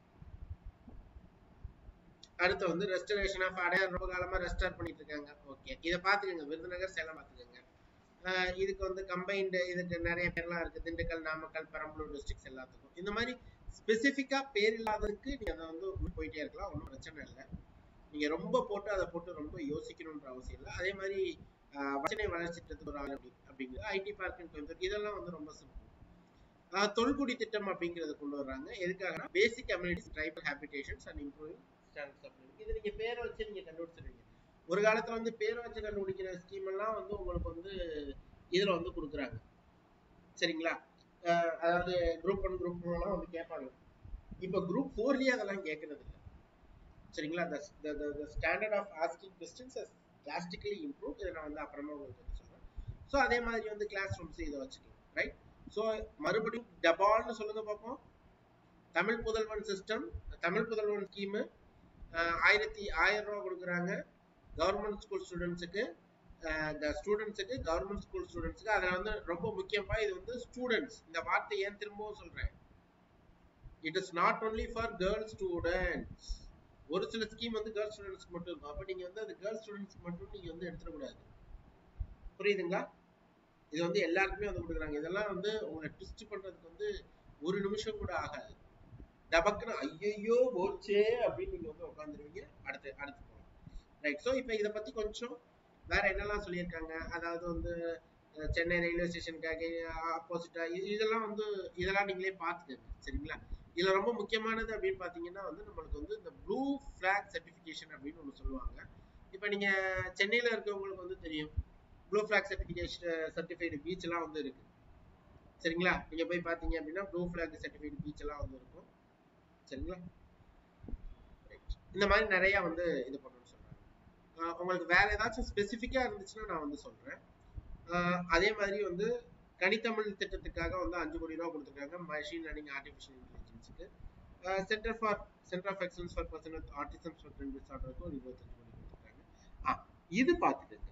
அடுத்து வந்து ரெஸ்டரேஷன் ஆஃப் அடையார் ரொம்ப காலமா ரெஸ்டோர் பண்ணிட்டு இருக்காங்க. ஓகே, இதை பாத்துக்கோங்க. விருதுநகர் சேலம் பாத்துக்கோங்க. இதுக்கு வந்து கம்பைன்டு இதுக்கு நிறைய பேர்லாம் இருக்கு. திண்டுக்கல், நாமக்கல், பெரம்பலூர் டிஸ்ட்ரிக்ட்ஸ் எல்லாத்துக்கும் இந்த மாதிரி ஸ்பெசிஃபிக்கா பேர் இல்லாததுக்கு நீங்க அதை வந்து போயிட்டே இருக்கலாம். ஒன்றும் பிரச்சனை இல்லை. நீங்க ரொம்ப போட்டு அதை போட்டு ரொம்ப யோசிக்கணும்ன்ற அவசியம் இல்லை. அதே மாதிரி வச்சனை வளர்ச்சி திட்டத்துக்கு ஒரு ஆள் அப்படி அப்படிங்கிறது ஐடி பார்க் இதெல்லாம் வந்து ரொம்ப சிம்பிள். தொல்குடி திட்டம் அப்படிங்கறத கொண்டு வர்றாங்க. எதுக்காக? Basic communities, tribal habitations and improving standards அப்படின்னு. இது நீங்க பேரை வச்சு நீங்க கண்டுபிடிச்சிருவீங்க. ஒரு காலத்துல வந்து பேரை வச்சு கண்டுபிடிக்கிற ஸ்கீம் எல்லாம் வந்து உங்களுக்கு வந்து இதுல வந்து கொடுக்குறாங்க. சரிங்களா? அதாவது குரூப் ஒன் குரூப் டூ எல்லாம் வந்து கேட்பாங்க. இப்ப குரூப் ஃபோர்லயே அதெல்லாம் கேட்கறது இல்லை. சரிங்களா? the standard of asking questions has drastically improved. இதை நான் வந்து அப்புறமா உங்களுக்கு வந்து சொல்றேன். ஸோ அதே மாதிரி வந்து கிளாஸ் ரூம்ஸ் இதை வச்சுக்கலாம். ரைட்? ஸோ மறுபடியும் டபால்னு சொல்லுங்க பார்ப்போம். தமிழ் புதல்வன் சிஸ்டம், தமிழ் புதல்வன் ஸ்கீமு ஆயிரத்தி ஆயிரம் ரூபாய் கொடுக்குறாங்க கவர்மெண்ட் ஸ்கூல் ஸ்டூடெண்ட்ஸுக்கு. இந்த ஸ்டூடெண்ட்ஸுக்கு கவர்மெண்ட் ஸ்கூல் ஸ்டூடெண்ட்ஸ்க்கு அதில் வந்து ரொம்ப முக்கியமா இது வந்து ஸ்டூடெண்ட்ஸ் இந்த வார்த்தை ஏன் திரும்பவும் சொல்றேன், it is not only for girl students. ஒரு சில ஸ்கீம் வந்து கேர்ள் ஸ்டூடெண்ட்ஸ்க்கு மட்டும் இருக்கும். அப்ப நீங்க வந்து அது கேர்ள் ஸ்டூடெண்ட்ஸ்க்கு மட்டும் நீங்க வந்து எடுத்துடக்கூடாது. புரியுதுங்களா? இது வந்து எல்லாருக்குமே வந்து கொடுக்குறாங்க. இதெல்லாம் வந்து உங்களை ட்விஸ்ட் பண்றதுக்கு வந்து ஒரு நிமிஷம் கூட ஆகாது. டபக்குன்னு ஐயையோ போச்சே அப்படின்னு நீங்க வந்து உட்காந்துருவீங்க. அடுத்து அடுத்து போகலாம். ரைட். ஸோ இப்போ இதை பத்தி கொஞ்சம் வேற என்னெல்லாம் சொல்லியிருக்காங்க, அதாவது வந்து அஹ், சென்னை ரயில்வே ஸ்டேஷனுக்காக ஆப்போசிட்டா இதெல்லாம் வந்து இதெல்லாம் நீங்களே பார்த்துக்கங்க. சரிங்களா? இதுல ரொம்ப முக்கியமானது அப்படின்னு பாத்தீங்கன்னா வந்து நம்மளுக்கு வந்து இந்த ப்ளூ ஃபிளாக் சர்டிபிகேஷன் அப்படின்னு ஒண்ணு சொல்லுவாங்க. இப்ப நீங்க சென்னையில இருக்கவங்களுக்கு வந்து தெரியும், blue flag certification certified beach எல்லாம் வந்து இருக்கு. சரிங்களா? நீங்க போய் பாத்தீங்க அப்படின்னா ப்ளூ ஃபிளாக் சர்டிஃபைடு பீச் எல்லாம் வந்து இருக்கும். சரிங்களா? இந்த மாதிரி நிறைய வந்து இது பண்ணணும்னு சொல்றாங்க. ஆஹ் உங்களுக்கு வேற ஏதாச்சும் ஸ்பெசிஃபிக்கா இருந்துச்சுன்னா நான் வந்து சொல்றேன். ஆஹ் அதே மாதிரி வந்து கனித்தமிழ் திட்டத்துக்காக வந்து அஞ்சு கோடி ரூபாய் கொடுத்துருக்காங்க மஷின் லேர்னிங் ஆர்டிஃபிஷியல் இன்டெலிஜென்ஸுக்கு. Centre for centre of excellence for person with autism spectrum டிஸார்டருக்கு ஒரு இருபத்தஞ்சு கோடி கொடுத்துருக்காங்க. ஆ இது பார்த்துக்கங்க.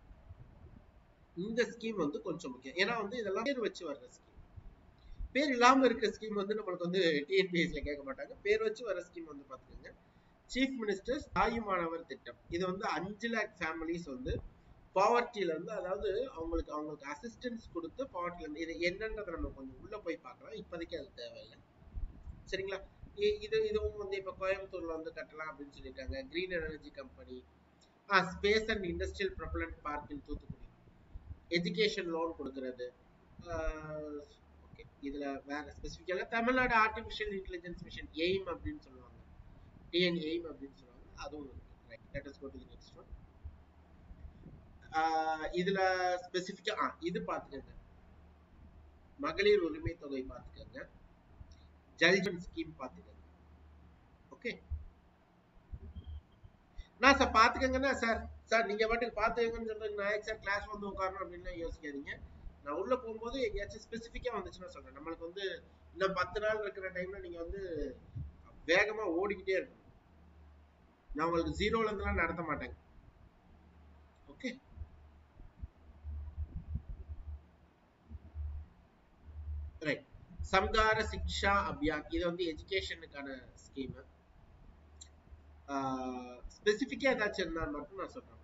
இந்த ஸ்கீம் வந்து கொஞ்சம் முக்கியம். ஏன்னா வந்து இதெல்லாம் பேர் வச்சு வர்ற ஸ்கீம். பேர் இல்லாம இருக்க ஸ்கீம் வந்து நம்மளுக்கு வந்து டிஎன்பிஎஸ்ல கேட்க மாட்டாங்க. பேர் வச்சு வர ஸ்கீம் வந்து பாத்துக்கோங்க. சீஃப் மினிஸ்டர்ஸ் தாயுமானவர் திட்டம். இது வந்து அஞ்சு லேக் ஃபேமிலிஸ் வந்து பாவர்ட்டில இருந்து, அதாவது அவங்களுக்கு அவங்களுக்கு அசிஸ்டன்ஸ் கொடுத்து பாவர்ட்டில இருந்து, இது என்னன்றதை நம்ம கொஞ்சம் உள்ள போய் பார்க்கலாம். இப்போதைக்கு அது தேவையில்லை. சரிங்களா? இது இதுவும் வந்து இப்ப கோயம்புத்தூர்ல வந்து கட்டலாம் அப்படின்னு சொல்லியிருக்காங்க. Green energy company, space and industrial propellant park in Thoothukudi, education loan கொடுக்கறது. ஓகே, இதுல வேற ஸ்பெசிஃபிக்கா Tamil Nadu artificial intelligence mission AIM அப்படின்னு சொல்லுவாங்க, டிஎன் எய்ம் அப்படின்னு சொல்லுவாங்க, அதுவும் இருக்கு. Right, let us go to the next one. இதுல ஸ்பெசிஃபிக்கா இது பாத்துக்கங்க, மகளிர் உரிமை தொகை பாத்துக்கங்க, ஜல்ஜன் ஸ்கீம் பாத்துக்கங்க. ஓகே, நான் சார் பாத்துக்கங்கன்னா சார் சார் நீங்க பாட்டுக்கு பாத்துக்கங்கன்னு சொல்றேன். நான் சார் கிளாஸ் வந்து உட்காரணும் அப்படின்னு யோசிக்காதீங்க. நான் உள்ள போகும்போது எங்கேயாச்சும் ஸ்பெசிஃபிக்கா வந்துச்சுன்னா சொல்றேன். நம்மளுக்கு வந்து இன்னும் பத்து நாள் இருக்கிற டைம்ல நீங்க வந்து வேகமா ஓடிக்கிட்டே இருக்கணும். நான் உங்களுக்கு ஜீரோல இருந்தெல்லாம் நடத்த மாட்டேங்க. Okay, right. சம்கார சிக்ஷா அபியான், இது வந்து எஜுகேஷனுக்கான ஸ்கீம். ஸ்பெசிஃபிக்கா ஏதாச்சும் இருந்தா மட்டும் நான் சொல்றேன்.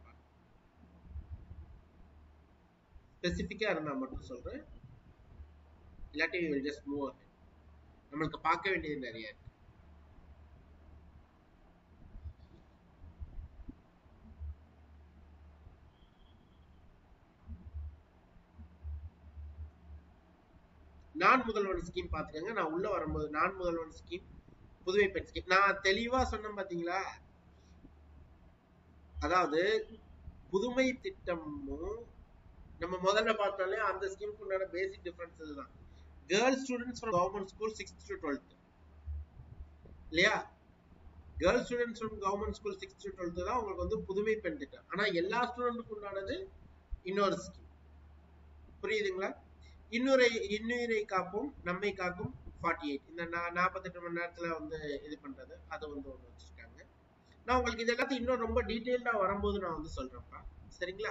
ஸ்பெசிஃபிக்கா இருந்தா மட்டும் சொல்றேன், இல்லாட்டி we will just move ahead. நம்மளுக்கு பார்க்க வேண்டியது நிறைய இருக்கு. நான் முதல்வன் ஸ்கீம் பாத்துக்கங்க. நான் உள்ள வரும்போது நான் முதல்வன் ஸ்கீம், புதுமை பெண் ஸ்கீம் நான் தெளிவா சொன்னேன் பாத்தீங்களா? அதாவது புதுமை திட்டமும் நம்ம முதல்ல பார்த்தாலே அந்த ஸ்கீமுக்கு உண்டான பேசிக் டிஃபரன்ஸ் இதுதான். Girls students from government school sixth to twelfth இல்லையா? Girls students from government school sixth to twelfth தான் உங்களுக்கு வந்து புதுமை பெண் திட்டம். ஆனா எல்லா ஸ்டூடெண்ட்டுக்கு உண்டானது இன்னொரு ஸ்கீம். புரியுதுங்களா? இன்னொரு இன்னுயிரை காப்போம் நம்மை காக்கும் ஃபார்ட்டி எயிட், இந்த நாற்பத்தெட்டு மணி நேரத்துல வந்து இது பண்றது, அது வந்து ஒண்ணு வச்சிருக்காங்க. நான் உங்களுக்கு இது எல்லாத்தையும் இன்னும் ரொம்ப டீட்டெயில்டா வரும்போது நான் வந்து சொல்றேன்ப்பா. சரிங்களா?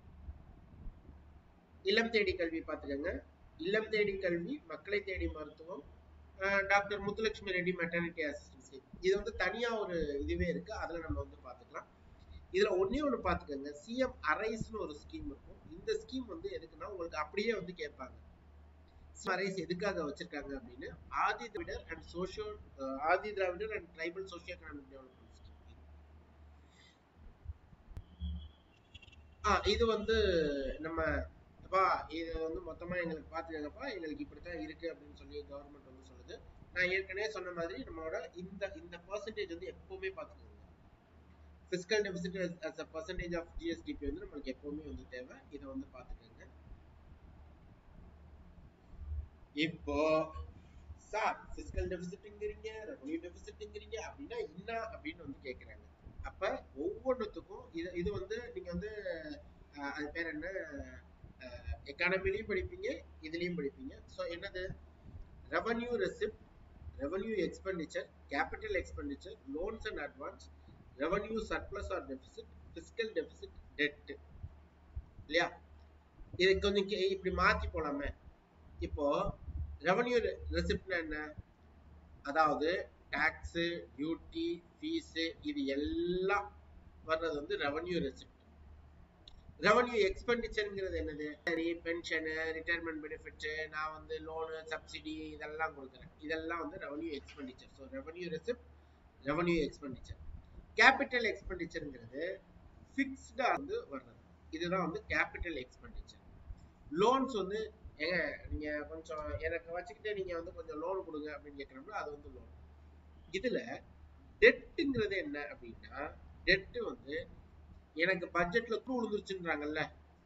இல்லம் தேடி கல்வி பாத்துக்கங்க. இல்லம் தேடி கல்வி, மக்களை தேடி மருத்துவம், doctor Muthulakshmi Reddy maternity assistance, இது வந்து தனியா ஒரு இதுவே இருக்கு. அதுல நம்ம வந்து பாத்துக்கலாம். இதுல ஒன்னே ஒண்ணு பாத்துக்கங்க, சிஎம் அரைஸ்னு ஒரு ஸ்கீம் இருக்கும். இந்த ஸ்கீம் வந்து எதுக்குன்னா உங்களுக்கு அப்படியே வந்து கேட்பாங்க, அரைஸ் எதுக்காக வச்சிருக்காங்க அப்படின்னு, Adi Dravidar and socio Adi Dravidar and tribal socio economic development scheme. ஆஹ் இது வந்து நம்ம அப்பா இது வந்து மொத்தமா எங்களுக்கு பாத்துக்கங்கப்பா, எங்களுக்கு இப்படித்தான் இருக்கு அப்படின்னு சொல்லி கவர்மெண்ட் வந்து சொல்லுது. நான் ஏற்கனவே சொன்ன மாதிரி நம்மளோட இந்த இந்த பர்சன்டேஜ் வந்து எப்பவுமே பாத்துக்கோங்க. Fiscal deficit as a percentage of GSDP வந்து நம்மளுக்கு எப்பவுமே வந்து தேவை. இதை வந்து பாத்துக்கோங்க. இப்போ சார் பிசிக்கல் டெபிசிட்ங்கிறீங்க, ரெவன்யூ டெபிசிட்ங்கிறீங்க அப்படின்னா என்ன அப்படின்னு வந்து கேக்குறாங்க. அப்ப ஒவ்வொன்றுத்துக்கும் இது இது வந்து நீங்க வந்து அது பேர் என்ன, எக்கானமிலையும் படிப்பீங்க, இதுலயும் படிப்பீங்க. ஸோ என்னது, revenue receipt, revenue expenditure, capital expenditure, loans and advance, revenue surplus or deficit, fiscal deficit, debt. இல்லையா? இதை கொஞ்சம் இப்படி மாத்தி போலாமே. இப்போ ரெவன்யூ ரெசிப்ட்னா என்ன? அதாவது டாக்ஸ், டியூட்டி, ஃபீஸ் இது எல்லாம் வர்றது வந்து ரெவன்யூ ரெசிப்ட். ரெவன்யூ எக்ஸ்பெண்டிச்சர்ங்கிறது என்னது? சரி, பென்ஷனு, ரிட்டையர்மெண்ட் பெனிஃபிட், நான் வந்து லோனு, சப்சிடி இதெல்லாம் கொடுக்குறேன். இதெல்லாம் வந்து revenue expenditure. So revenue receipt, revenue expenditure. Capital எக்ஸ்பெண்டிச்சர்ங்கிறது ஃபிக்ஸ்டா வந்து வர்றது. இதுதான் வந்து கேபிட்டல் எக்ஸ்பெண்டிச்சர். லோன்ஸ் வந்து ஏங்க நீங்க கொஞ்சம் எனக்கு வச்சுக்கிட்டே நீங்க வந்து கொஞ்சம் லோன் கொடுங்க அப்படின்னு கேட்கணும்னா அது வந்து லோன். இதுல டெட்டுங்கிறது என்ன அப்படின்னா, டெட் வந்து எனக்கு பட்ஜெட்ல துண்டு விழுந்துருச்சுன்றாங்கல்ல,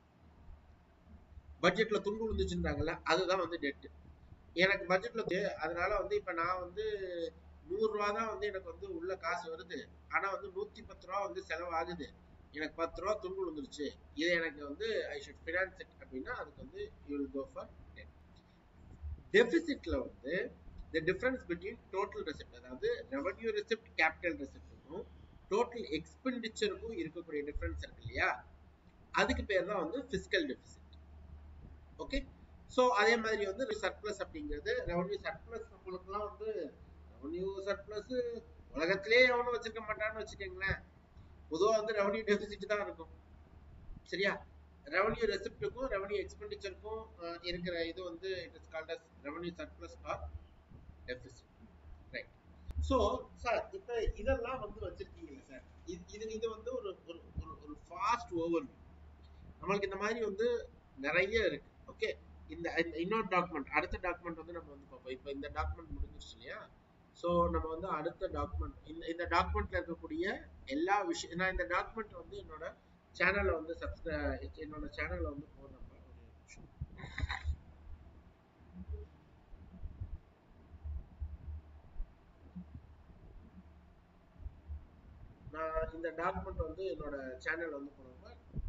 பட்ஜெட்ல துண்டு விழுந்துச்சுன்றாங்கல்ல, அதுதான் வந்து டெட். எனக்கு பட்ஜெட்ல அதனால வந்து இப்ப நான் வந்து நூறு ரூபா தான் வந்து எனக்கு வந்து உள்ள காசு வருது, ஆனா வந்து நூத்தி பத்து ரூபா வந்து செலவு ஆகுது, எனக்கு பத்து ரூபா துண்டு விழுந்துருச்சு, இது எனக்கு வந்து ஐ ஷுட் ஃபினான்ஸ் இட் அப்படின்னா அதுக்கு வந்து you will go for debt. டெபிசிட்ல வந்து the difference between total receipt, அதாவது ரெவன்யூ ரெசிப்ட் கேபிட்டல் ரெசிப்ட்க்கும் டோட்டல் எக்ஸ்பெண்டிச்சருக்கும் இருக்கக்கூடிய டிஃபரன்ஸ் இருக்கு இல்லையா, அதுக்கு பேர் தான் வந்து பிசிக்கல் டெபிசிட். ஓகே, சோ அதே மாதிரி வந்து சர்ப்ளஸ் அப்படிங்கிறது ரெவன்யூ சர்ப்ளஸ். உங்களுக்குலாம் வந்து ரெவன்யூ சர்ப்ளஸ் உலகத்திலே எவனும் வச்சிருக்க மாட்டான்னு வச்சுக்கோங்களேன். பொதுவாக வந்து ரெவன்யூ டெபிசிட் தான் இருக்கும். சரியா? ரெவன்யூ ரெசிப்டுக்கும் ரெவன்யூ எக்ஸ்பெண்டிச்சருக்கும் இருக்கிற இது வந்து it is called as revenue surplus or deficit. Right. So sir இப்போ இதெல்லாம் வந்து வச்சிருக்கீங்களா சார்? இது இது இது வந்து ஒரு ஒரு ஒரு ஃபாஸ்ட் ஓவர்வியூ. நம்மளுக்கு இந்த மாதிரி வந்து நிறைய இருக்கு. ஓகே, இந்த இன்னொரு டாக்குமெண்ட், அடுத்த டாக்குமெண்ட் வந்து நம்ம வந்து பார்ப்போம். இப்போ இந்த டாக்குமெண்ட் முடிஞ்சிருச்சு இல்லையா? ஸோ நம்ம வந்து அடுத்த டாக்குமெண்ட், இந்த இந்த டாக்குமெண்ட்ல இருக்கக்கூடிய எல்லா விஷயம், நான் இந்த டாக்குமெண்ட் வந்து என்னோட சேனல்ல வந்து சப்ஸ்கிரை என்னோட சேனல்ல வந்து போடுறேன். நான் இந்த டாக்குமெண்ட் வந்து என்னோட சேனல் வந்து போடுறப்ப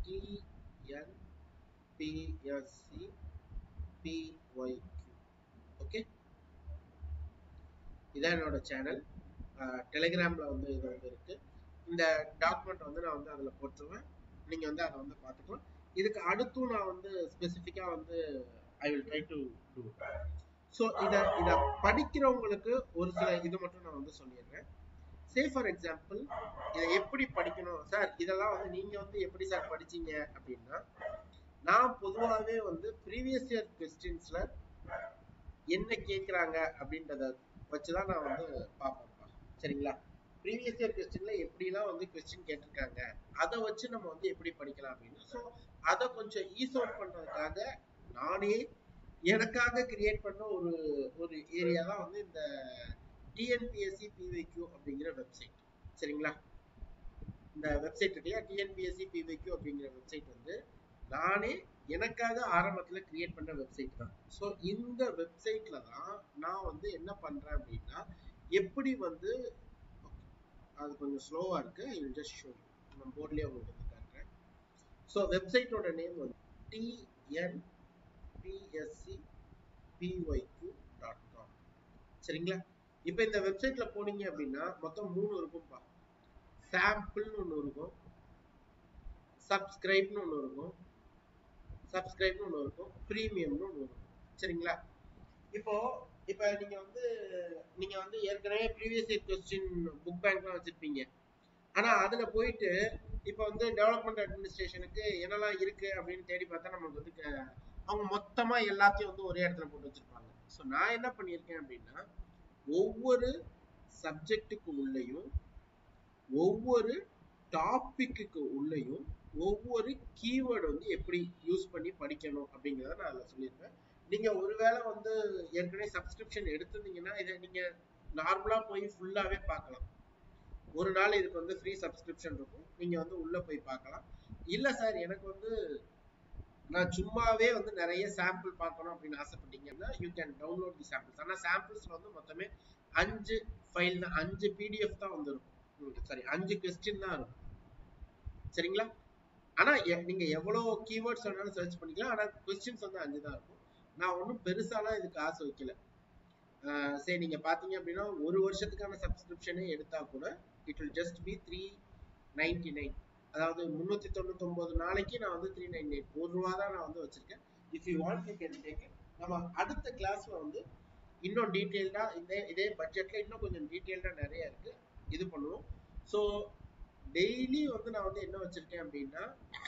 டிஎன்பிஎஸ்சி பிஒய்க்யூ. ஓகே, இதான் என்னோட சேனல். டெலிகிராம்ல வந்து இது வந்து இருக்கு. இந்த டாக்குமெண்ட் வந்து நான் வந்து அதுல போட்டுருவேன், நீங்க வந்து அதை வந்து பார்த்துக்கலாம். இதுக்கு அடுத்தும் நான் வந்து ஸ்பெசிஃபிக்கா வந்து I will try to do. So இதை இதை படிக்கிறவங்களுக்கு ஒரு சில இது மட்டும் நான் வந்து சொல்லிடுறேன். சே ஃபார் எக்ஸாம்பிள், இதை எப்படி படிக்கணும் சார், இதெல்லாம் வந்து நீங்க வந்து எப்படி சார் படிச்சீங்க அப்படின்னா, நான் பொதுவாகவே வந்து ப்ரீவியஸ் இயர் கொஸ்டின்ஸ்ல என்ன கேட்குறாங்க அப்படின்றத வச்சுதான் நான் வந்து பார்ப்பேன். சரிங்களா? ப்ரீவியஸ் இயர் கொஸ்டின்ல எப்படிலாம் வந்து கொஸ்டின் கேட்டிருக்காங்க, அதை வச்சு நம்ம வந்து எப்படி படிக்கலாம் அப்படின்னு. ஸோ அதை கொஞ்சம் ஈஸ் அவுட் பண்றதுக்காக நானே எனக்காக கிரியேட் பண்ண ஒரு ஒரு ஏரியா தான் வந்து இந்த டிஎன்பிஎஸ்சி பிஒய்க்யூ அப்படிங்கிற வெப்சைட். சரிங்களா? இந்த வெப்சைட் இருக்கு இல்லையா, டிஎன்பிஎஸ்சி பிஒய்க்யூ அப்படிங்கிற வெப்சைட் வந்து நானே எனக்காக ஆரம்பத்துல கிரியேட் பண்ண வெப்சைட் தான். ஸோ இந்த வெப்சைட்ல தான் நான் வந்து என்ன பண்றேன் அப்படின்னா, எப்படி வந்து அது கொஞ்சம் ஸ்லோவா இருக்கு, I will just show you. நான் போர்ட்லயே உங்களுக்கு வந்து காட்டுறேன். ஸோ வெப்சைட்டோட நேம் வந்து டிஎன்பிஎஸ்சி பிஒய்க்யூ டாட் காம். சரிங்களா? இப்போ இந்த வெப்சைட்ல போனீங்க அப்படின்னா மொத்தம் மூணு இருக்கும்பா. சாம்பிள்னு ஒன்று இருக்கும், சப்ஸ்கிரைப்னு ஒன்று இருக்கும், சப்ஸ்கிரைப்னு ஒன்று இருக்கும், ப்ரீமியம்னு ஒன்று இருக்கும். சரிங்களா? இப்போ இப்போ நீங்க வந்து நீங்க வந்து ஏற்கனவே ப்ரீவியஸ் இயர் கொஸ்டின் புக் பேங்க்லாம் வச்சிருப்பீங்க. ஆனா அதுல போயிட்டு இப்போ வந்து டெவலப்மெண்ட் அட்மினிஸ்ட்ரேஷனுக்கு என்னெல்லாம் இருக்கு அப்படின்னு தேடி பார்த்தா நமக்கு வந்து அவங்க மொத்தமா எல்லாத்தையும் வந்து ஒரே இடத்துல போட்டு வச்சிருப்பாங்க. ஸோ நான் என்ன பண்ணியிருக்கேன் அப்படின்னா, ஒவ்வொரு சப்ஜெக்டுக்கு உள்ளேயும் ஒவ்வொரு டாபிக்கு உள்ளேயும் ஒவ்வொரு கீவேர்டு வந்து எப்படி யூஸ் பண்ணி படிக்கணும் அப்படிங்கிறத நான் அதில் சொல்லியிருப்பேன். நீங்க ஒருவேளை வந்து ஏற்கனவே சப்ஸ்கிரிப்ஷன் எடுத்திருந்தீங்கன்னா இதை நீங்க நார்மலா போய் ஃபுல்லாவே பார்க்கலாம். ஒரு நாள் இதுக்கு வந்து ஃப்ரீ சப்ஸ்கிரிப்ஷன் இருக்கும், நீங்க வந்து உள்ள போய் பார்க்கலாம். இல்ல சார் எனக்கு வந்து நான் சும்மாவே வந்து நிறைய சாம்பிள் பார்க்கணும் அப்படின்னு ஆசைப்பட்டீங்கன்னா you can download the samples. ஆனால் சாம்பிள்ஸ்ல வந்து மொத்தமே அஞ்சு ஃபைல் தான், அஞ்சு பிடிஎஃப் தான் வந்து இருக்கும். சாரி, அஞ்சு கொஸ்டின் தான் இருக்கும். சரிங்களா? ஆனா நீங்க எவ்வளவு கீவேர்ட்ஸ் வேணாலும் சர்ச் பண்ணிக்கலாம், ஆனா கொஸ்டின்ஸ் வந்து அஞ்சு தான் இருக்கும். நான் ஒன்றும் பெருசாலாம் இதுக்கு ஆசை வைக்கல. சரி, நீங்க பாத்தீங்க அப்படின்னா ஒரு வருஷத்துக்கான சப்ஸ்கிரிப்ஷனே எடுத்தா கூட it will just be three ninety nine. அதாவது முன்னூத்தி தொண்ணூத்தி ஒன்பது நாளைக்கு நான் வந்து த்ரீ நைன் எயிட் ஒரு ரூபா தான் நான் வந்து வச்சிருக்கேன். If you want you can take it. நம்ம அடுத்த கிளாஸ்ல வந்து இன்னும் டீட்டெயில்டா இதே இதே பட்ஜெட்ல இன்னும் கொஞ்சம் டீட்டெயில்டா நிறைய இருக்கு இது பண்ணுவோம். ஸோ டெய்லி வந்து நான் வந்து என்ன வச்சிருக்கேன் அப்படின்னா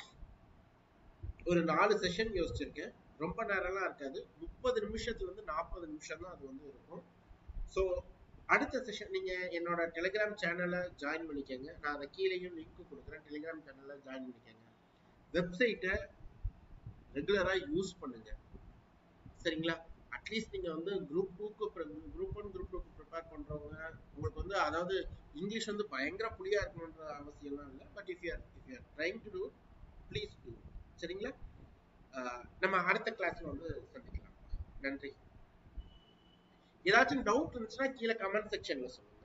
ஒரு நாலு செஷன் யோசிச்சிருக்கேன். ரொம்ப நேரம்லாம் இருக்காது, முப்பது நிமிஷத்துல இருந்து நாற்பது நிமிஷம் தான் அது வந்து இருக்கும். ஸோ அடுத்த செஷன் நீங்க என்னோட டெலிகிராம் சேனலை ஜாயின் பண்ணிக்கோங்க. நான் அதை கீழேயும் லிங்க் கொடுக்குறேன். டெலிகிராம் சேனல்ல ஜாயின் பண்ணிக்கோங்க. வெப்சைட்டை ரெகுலரா யூஸ் பண்ணுங்க, சரிங்களா? அட்லீஸ்ட் நீங்க வந்து குரூப் டூக்கு குரூப் ஒன் குரூப் டூக்கு ப்ரிப்பேர் பண்றவங்க உங்களுக்கு வந்து அதாவது இங்கிலீஷ் வந்து பயங்கர புளியா இருக்கணுன்ற அவசியம்லாம் இல்லை. But if you're if you're trying to do please do, சரிங்களா? நம்ம அடுத்த கிளாஸ்ல வந்து சந்திக்கலாம். நன்றி. ஏதாச்சும் டவுட் இருந்துச்சுன்னா கீழே கமெண்ட் செக்ஷன்ல சொல்லுங்க.